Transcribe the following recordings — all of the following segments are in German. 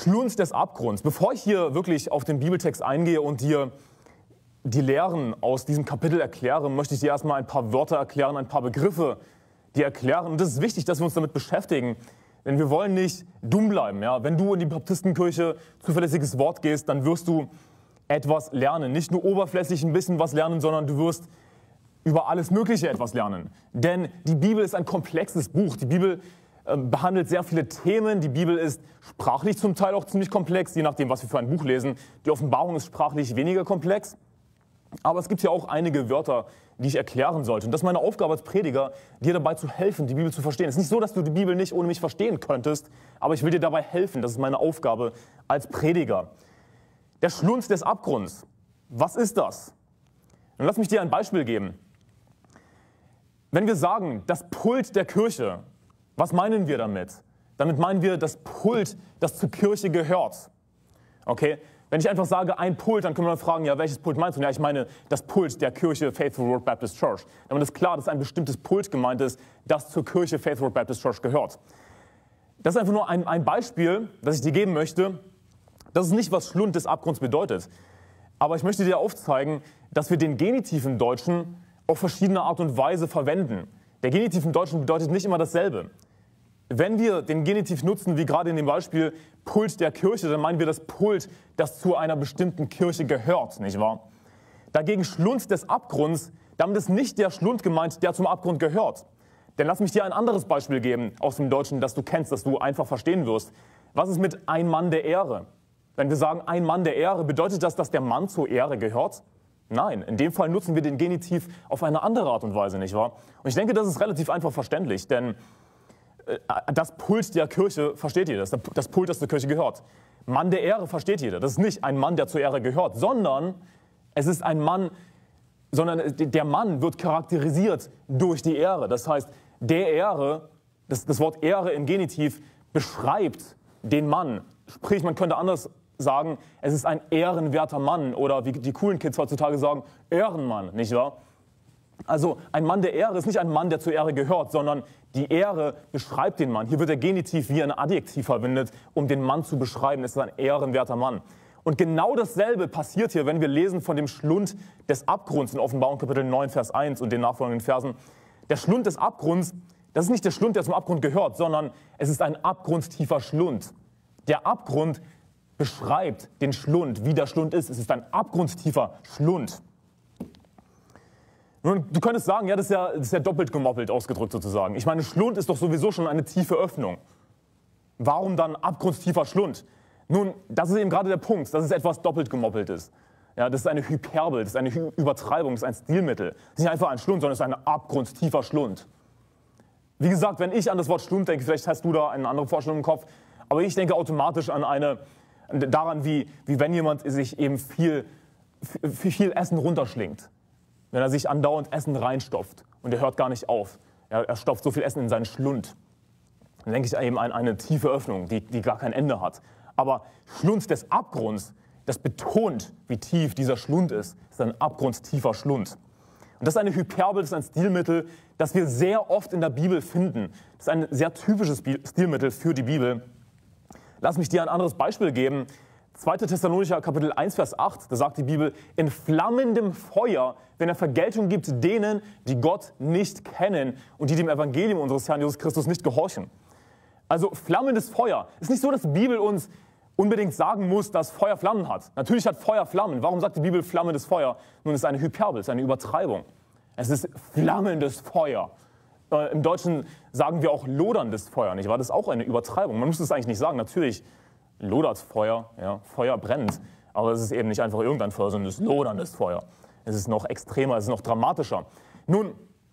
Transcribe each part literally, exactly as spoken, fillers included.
Schlund des Abgrunds. Bevor ich hier wirklich auf den Bibeltext eingehe und dir die Lehren aus diesem Kapitel erkläre, möchte ich dir erstmal ein paar Wörter erklären, ein paar Begriffe, die erklären. Und das ist wichtig, dass wir uns damit beschäftigen, denn wir wollen nicht dumm bleiben. Ja? Wenn du in die Baptistenkirche zuverlässiges Wort gehst, dann wirst du etwas lernen. Nicht nur oberflächlich ein bisschen was lernen, sondern du wirst über alles Mögliche etwas lernen. Denn die Bibel ist ein komplexes Buch. Die Bibel äh, behandelt sehr viele Themen. Die Bibel ist sprachlich zum Teil auch ziemlich komplex, je nachdem, was wir für ein Buch lesen. Die Offenbarung ist sprachlich weniger komplex. Aber es gibt ja auch einige Wörter, die ich erklären sollte. Und das ist meine Aufgabe als Prediger, dir dabei zu helfen, die Bibel zu verstehen. Es ist nicht so, dass du die Bibel nicht ohne mich verstehen könntest, aber ich will dir dabei helfen. Das ist meine Aufgabe als Prediger. Der Schlund des Abgrunds. Was ist das? Und lass mich dir ein Beispiel geben. Wenn wir sagen, das Pult der Kirche, was meinen wir damit? Damit meinen wir das Pult, das zur Kirche gehört. Okay? Wenn ich einfach sage, ein Pult, dann können wir fragen, ja, welches Pult meinst du? Ja, ich meine das Pult der Kirche Faithful Word Baptist Church. Damit ist klar, dass ein bestimmtes Pult gemeint ist, das zur Kirche Faithful Word Baptist Church gehört. Das ist einfach nur ein, ein Beispiel, das ich dir geben möchte. Das ist nicht, was Schlund des Abgrunds bedeutet. Aber ich möchte dir aufzeigen, dass wir den Genitiv im Deutschen auf verschiedene Art und Weise verwenden. Der Genitiv im Deutschen bedeutet nicht immer dasselbe. Wenn wir den Genitiv nutzen, wie gerade in dem Beispiel Pult der Kirche, dann meinen wir das Pult, das zu einer bestimmten Kirche gehört, nicht wahr? Dagegen Schlund des Abgrunds, damit ist nicht der Schlund gemeint, der zum Abgrund gehört. Denn lass mich dir ein anderes Beispiel geben aus dem Deutschen, das du kennst, das du einfach verstehen wirst. Was ist mit ein Mann der Ehre? Wenn wir sagen ein Mann der Ehre, bedeutet das, dass der Mann zur Ehre gehört? Nein, in dem Fall nutzen wir den Genitiv auf eine andere Art und Weise, nicht wahr? Und ich denke, das ist relativ einfach verständlich, denn das Pult der Kirche versteht jeder, das Pult, das zur Kirche gehört. Mann der Ehre versteht jeder. Das ist nicht ein Mann, der zur Ehre gehört, sondern es ist ein Mann, sondern der Mann wird charakterisiert durch die Ehre. Das heißt, der Ehre, das, das Wort Ehre im Genitiv beschreibt den Mann. Sprich, man könnte anders sagen, es ist ein ehrenwerter Mann oder wie die coolen Kids heutzutage sagen, Ehrenmann, nicht wahr? Also ein Mann der Ehre ist nicht ein Mann, der zur Ehre gehört, sondern die Ehre beschreibt den Mann. Hier wird der Genitiv wie ein Adjektiv verwendet, um den Mann zu beschreiben. Es ist ein ehrenwerter Mann. Und genau dasselbe passiert hier, wenn wir lesen von dem Schlund des Abgrunds in Offenbarung Kapitel neun, Vers eins und den nachfolgenden Versen. Der Schlund des Abgrunds, das ist nicht der Schlund, der zum Abgrund gehört, sondern es ist ein abgrundtiefer Schlund. Der Abgrund beschreibt den Schlund, wie der Schlund ist. Es ist ein abgrundtiefer Schlund. Nun, du könntest sagen, ja, das ist ja, das ist ja doppelt gemoppelt ausgedrückt sozusagen. Ich meine, Schlund ist doch sowieso schon eine tiefe Öffnung. Warum dann abgrundtiefer Schlund? Nun, das ist eben gerade der Punkt, dass es etwas doppelt gemoppelt ist. Ja, das ist eine Hyperbel, das ist eine Übertreibung, das ist ein Stilmittel. Das ist nicht einfach ein Schlund, sondern es ist ein abgrundtiefer Schlund. Wie gesagt, wenn ich an das Wort Schlund denke, vielleicht hast du da eine andere Vorstellung im Kopf, aber ich denke automatisch an eine, daran, wie, wie wenn jemand sich eben viel, viel Essen runterschlingt. Wenn er sich andauernd Essen reinstopft und er hört gar nicht auf. Er, er stopft so viel Essen in seinen Schlund. Dann denke ich eben an eine tiefe Öffnung, die, die gar kein Ende hat. Aber Schlund des Abgrunds, das betont, wie tief dieser Schlund ist. Das ist ein abgrundtiefer Schlund. Und das ist eine Hyperbel, das ist ein Stilmittel, das wir sehr oft in der Bibel finden. Das ist ein sehr typisches Stilmittel für die Bibel. Lass mich dir ein anderes Beispiel geben. zweiter Thessalonicher Kapitel eins, Vers acht, da sagt die Bibel, in flammendem Feuer, wenn er Vergeltung gibt denen, die Gott nicht kennen und die dem Evangelium unseres Herrn Jesus Christus nicht gehorchen. Also flammendes Feuer. Es ist nicht so, dass die Bibel uns unbedingt sagen muss, dass Feuer Flammen hat. Natürlich hat Feuer Flammen. Warum sagt die Bibel flammendes Feuer? Nun, es ist eine Hyperbel, es ist eine Übertreibung. Es ist flammendes Feuer. Äh, Im Deutschen sagen wir auch loderndes Feuer, nicht wahr? Das ist auch eine Übertreibung. Man muss es eigentlich nicht sagen. Natürlich lodert Feuer, ja, Feuer brennt, aber es ist eben nicht einfach irgendein Feuer, sondern es ist loderndes Feuer. Es ist noch extremer, es ist noch dramatischer. Nun,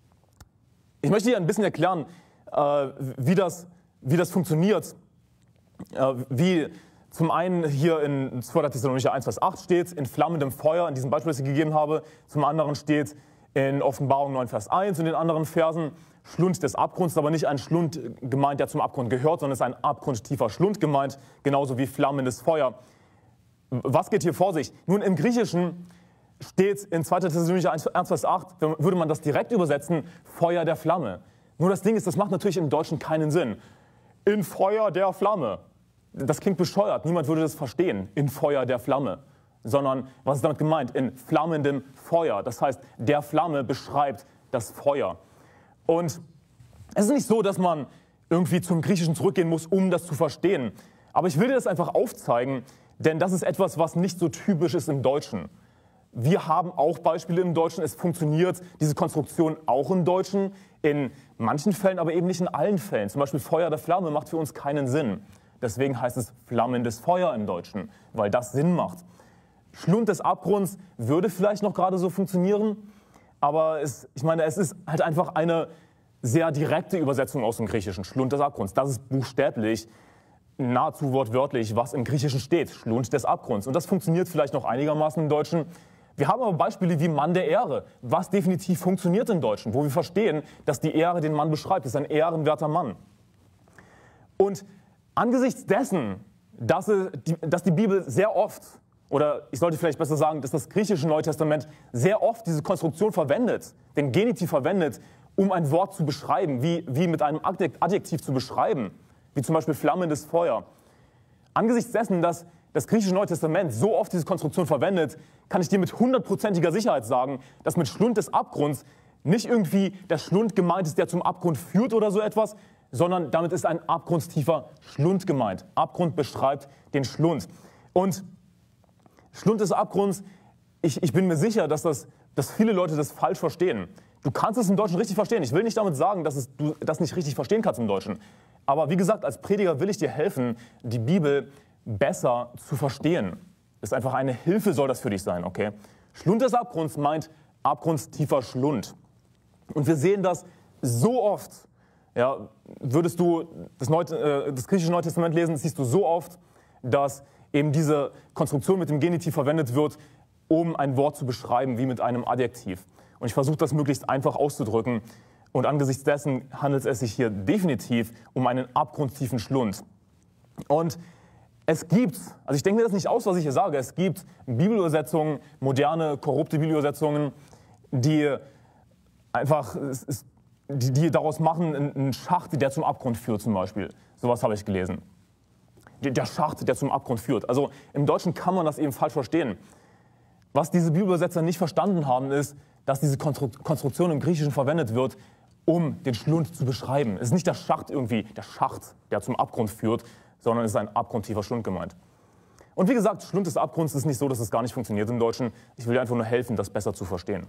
ich möchte dir ein bisschen erklären, äh, wie, das, wie das funktioniert, äh, wie zum einen hier in zweiter Thessalonicher eins, Vers acht steht, in flammendem Feuer, in diesem Beispiel, das ich gegeben habe, zum anderen steht in Offenbarung neun, Vers eins und in den anderen Versen, Schlund des Abgrunds, aber nicht ein Schlund gemeint, der zum Abgrund gehört, sondern es ist ein abgrundtiefer Schlund gemeint, genauso wie flammendes Feuer. Was geht hier vor sich? Nun, im Griechischen steht in zweiter Thessalonicher eins, Vers acht, würde man das direkt übersetzen, Feuer der Flamme. Nur das Ding ist, das macht natürlich im Deutschen keinen Sinn. In Feuer der Flamme. das klingt bescheuert, niemand würde das verstehen, in Feuer der Flamme. Sondern, was ist damit gemeint? In flammendem Feuer. Das heißt, der Flamme beschreibt das Feuer. Und es ist nicht so, dass man irgendwie zum Griechischen zurückgehen muss, um das zu verstehen. Aber ich will dir das einfach aufzeigen, denn das ist etwas, was nicht so typisch ist im Deutschen. Wir haben auch Beispiele im Deutschen, es funktioniert diese Konstruktion auch im Deutschen, in manchen Fällen, aber eben nicht in allen Fällen. Zum Beispiel Feuer der Flamme macht für uns keinen Sinn. Deswegen heißt es flammendes Feuer im Deutschen, weil das Sinn macht. Schlund des Abgrunds würde vielleicht noch gerade so funktionieren, aber es, ich meine, es ist halt einfach eine sehr direkte Übersetzung aus dem Griechischen. Schlund des Abgrunds, das ist buchstäblich, nahezu wortwörtlich, was im Griechischen steht. Schlund des Abgrunds. Und das funktioniert vielleicht noch einigermaßen im Deutschen. Wir haben aber Beispiele wie Mann der Ehre, was definitiv funktioniert im Deutschen, wo wir verstehen, dass die Ehre den Mann beschreibt. Das ist ein ehrenwerter Mann. Und angesichts dessen, dass, es, dass die Bibel sehr oft, oder ich sollte vielleicht besser sagen, dass das griechische Neue Testament sehr oft diese Konstruktion verwendet, den Genitiv verwendet, um ein Wort zu beschreiben, wie, wie mit einem Adjektiv zu beschreiben, wie zum Beispiel flammendes Feuer. Angesichts dessen, dass das griechische Neue Testament so oft diese Konstruktion verwendet, kann ich dir mit hundertprozentiger Sicherheit sagen, dass mit Schlund des Abgrunds nicht irgendwie der Schlund gemeint ist, der zum Abgrund führt oder so etwas, sondern damit ist ein abgrundstiefer Schlund gemeint. Abgrund beschreibt den Schlund. Und Schlund des Abgrunds, ich, ich bin mir sicher, dass, das, dass viele Leute das falsch verstehen. Du kannst es im Deutschen richtig verstehen. Ich will nicht damit sagen, dass es, du das nicht richtig verstehen kannst im Deutschen. Aber wie gesagt, als Prediger will ich dir helfen, die Bibel besser zu verstehen. Ist einfach eine Hilfe, soll das für dich sein, okay? Schlund des Abgrunds meint abgrundstiefer Schlund. Und wir sehen das so oft. Ja, würdest du das, Neu äh, das griechische Neue Testament lesen, siehst du so oft, dass eben diese Konstruktion mit dem Genitiv verwendet wird, um ein Wort zu beschreiben, wie mit einem Adjektiv. Und ich versuche das möglichst einfach auszudrücken. Und angesichts dessen handelt es sich hier definitiv um einen abgrundtiefen Schlund. Und es gibt, also ich denke mir das nicht aus, was ich hier sage, es gibt Bibelübersetzungen, moderne, korrupte Bibelübersetzungen, die einfach, die, die daraus machen, einen Schacht, der zum Abgrund führt zum Beispiel. Sowas habe ich gelesen. Der Schacht, der zum Abgrund führt. Also im Deutschen kann man das eben falsch verstehen. Was diese Bibelübersetzer nicht verstanden haben, ist, dass diese Konstruktion im Griechischen verwendet wird, um den Schlund zu beschreiben. Es ist nicht der Schacht irgendwie, der Schacht, der zum Abgrund führt, sondern es ist ein abgrundtiefer Schlund gemeint. Und wie gesagt, Schlund des Abgrunds ist nicht so, dass es gar nicht funktioniert im Deutschen. Ich will dir einfach nur helfen, das besser zu verstehen.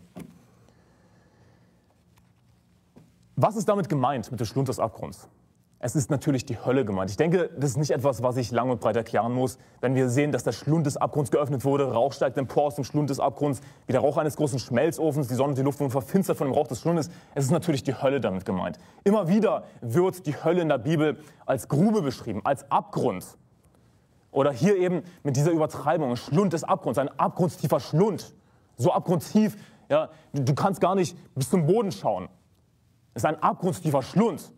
Was ist damit gemeint, mit dem Schlund des Abgrunds? Es ist natürlich die Hölle gemeint. Ich denke, das ist nicht etwas, was ich lang und breit erklären muss. Wenn wir sehen, dass der Schlund des Abgrunds geöffnet wurde, Rauch steigt empor aus dem Schlund des Abgrunds, wie der Rauch eines großen Schmelzofens, die Sonne und die Luft wurden verfinstert von dem Rauch des Schlundes. Es ist natürlich die Hölle damit gemeint. Immer wieder wird die Hölle in der Bibel als Grube beschrieben, als Abgrund. Oder hier eben mit dieser Übertreibung, Schlund des Abgrunds, ein abgrundstiefer Schlund. So abgrundtief, ja, du, du kannst gar nicht bis zum Boden schauen. Es ist ein abgrundstiefer Schlund.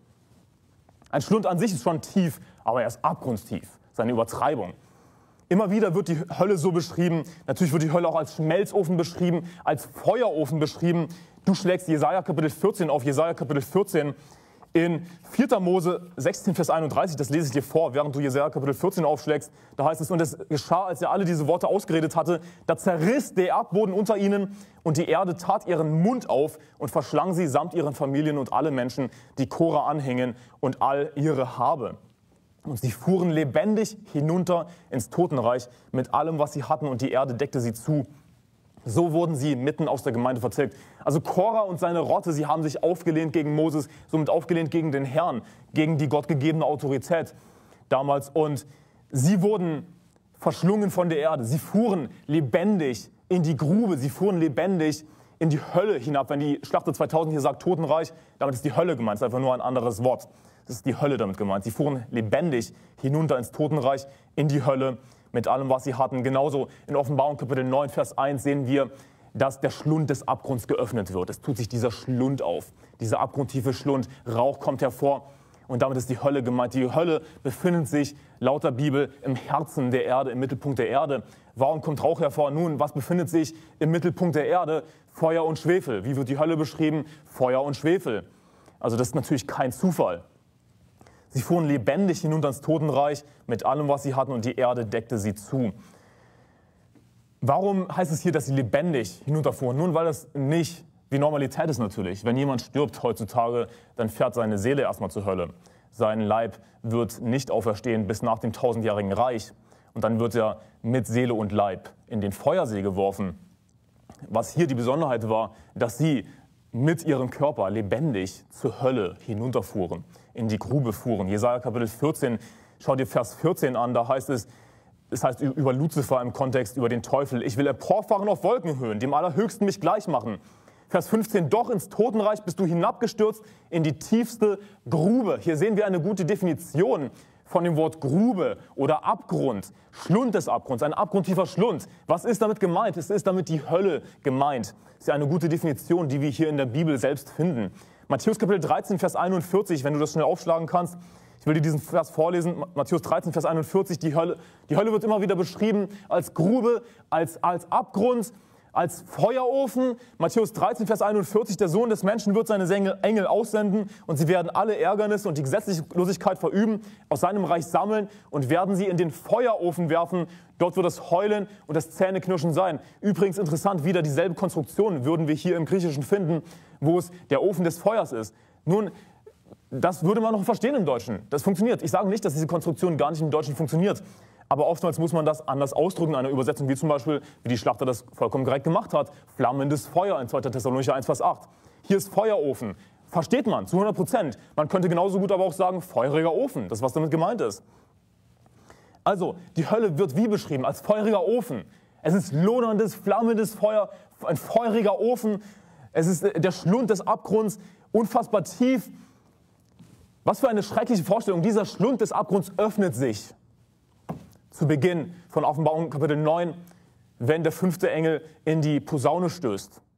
Ein Schlund an sich ist schon tief, aber er ist abgrundstief. Das ist eine Übertreibung. Immer wieder wird die Hölle so beschrieben. Natürlich wird die Hölle auch als Schmelzofen beschrieben, als Feuerofen beschrieben. Du schlägst Jesaja Kapitel vierzehn auf, Jesaja Kapitel vierzehn in vierter Mose sechzehn, Vers einunddreißig. Das lese ich dir vor, während du Jesaja Kapitel vierzehn aufschlägst. Da heißt es, und es geschah, als er alle diese Worte ausgeredet hatte, da zerriss der Erdboden unter ihnen und die Erde tat ihren Mund auf und verschlang sie samt ihren Familien und alle Menschen, die Korah anhingen und all ihre Habe. Und sie fuhren lebendig hinunter ins Totenreich mit allem, was sie hatten, und die Erde deckte sie zu. So wurden sie mitten aus der Gemeinde verzirkt. Also Korah und seine Rotte, sie haben sich aufgelehnt gegen Moses, somit aufgelehnt gegen den Herrn, gegen die gottgegebene Autorität damals. Und sie wurden verschlungen von der Erde. Sie fuhren lebendig in die Grube, sie fuhren lebendig in die Hölle hinab. Wenn die Schlachter zweitausend hier sagt Totenreich, damit ist die Hölle gemeint, das ist einfach nur ein anderes Wort. Das ist die Hölle damit gemeint. Sie fuhren lebendig hinunter ins Totenreich, in die Hölle, mit allem, was sie hatten. Genauso in Offenbarung Kapitel neun, Vers eins sehen wir, dass der Schlund des Abgrunds geöffnet wird. Es tut sich dieser Schlund auf, dieser abgrundtiefe Schlund. Rauch kommt hervor und damit ist die Hölle gemeint. Die Hölle befindet sich laut der Bibel im Herzen der Erde, im Mittelpunkt der Erde. Warum kommt Rauch hervor? Nun, was befindet sich im Mittelpunkt der Erde? Feuer und Schwefel. Wie wird die Hölle beschrieben? Feuer und Schwefel. Also das ist natürlich kein Zufall. Sie fuhren lebendig hinunter ins Totenreich mit allem, was sie hatten, und die Erde deckte sie zu. Warum heißt es hier, dass sie lebendig hinunterfuhren? Nun, weil das nicht wie Normalität ist natürlich. Wenn jemand stirbt heutzutage, dann fährt seine Seele erstmal zur Hölle. Sein Leib wird nicht auferstehen bis nach dem tausendjährigen Reich. Und dann wird er mit Seele und Leib in den Feuersee geworfen. Was hier die Besonderheit war, dass sie mit ihrem Körper lebendig zur Hölle hinunterfuhren, in die Grube fuhren. Jesaja Kapitel vierzehn, schau dir Vers vierzehn an, da heißt es, es heißt über Luzifer im Kontext, über den Teufel: Ich will emporfahren auf Wolkenhöhen, dem Allerhöchsten mich gleich machen. Vers fünfzehn, doch ins Totenreich bist du hinabgestürzt, in die tiefste Grube. Hier sehen wir eine gute Definition von dem Wort Grube oder Abgrund, Schlund des Abgrunds, ein abgrundtiefer Schlund. Was ist damit gemeint? Es ist damit die Hölle gemeint. Das ist ja eine gute Definition, die wir hier in der Bibel selbst finden. Matthäus Kapitel dreizehn, Vers einundvierzig, wenn du das schnell aufschlagen kannst. Ich will dir diesen Vers vorlesen, Matthäus dreizehn, Vers einundvierzig. Die Hölle, die Hölle wird immer wieder beschrieben als Grube, als, als Abgrund, als Feuerofen. Matthäus dreizehn, Vers einundvierzig, der Sohn des Menschen wird seine Engel aussenden und sie werden alle Ärgernis und die Gesetzlosigkeit verüben, aus seinem Reich sammeln und werden sie in den Feuerofen werfen. Dort wird das Heulen und das Zähneknirschen sein. Übrigens interessant, wieder dieselbe Konstruktion würden wir hier im Griechischen finden, wo es der Ofen des Feuers ist. Nun, das würde man noch verstehen im Deutschen. Das funktioniert. Ich sage nicht, dass diese Konstruktion gar nicht im Deutschen funktioniert. Aber oftmals muss man das anders ausdrücken in einer Übersetzung, wie zum Beispiel, wie die Schlachter das vollkommen korrekt gemacht hat. Flammendes Feuer in zweiter Thessalonicher eins, Vers acht. Hier ist Feuerofen. Versteht man, zu hundert Prozent. Man könnte genauso gut aber auch sagen, feuriger Ofen. Das ist, was damit gemeint ist. Also, die Hölle wird wie beschrieben? Als feuriger Ofen. Es ist lohnendes, flammendes Feuer, ein feuriger Ofen. Es ist der Schlund des Abgrunds, unfassbar tief. Was für eine schreckliche Vorstellung. Dieser Schlund des Abgrunds öffnet sich. Zu Beginn von Offenbarung Kapitel neun, wenn der fünfte Engel in die Posaune stößt.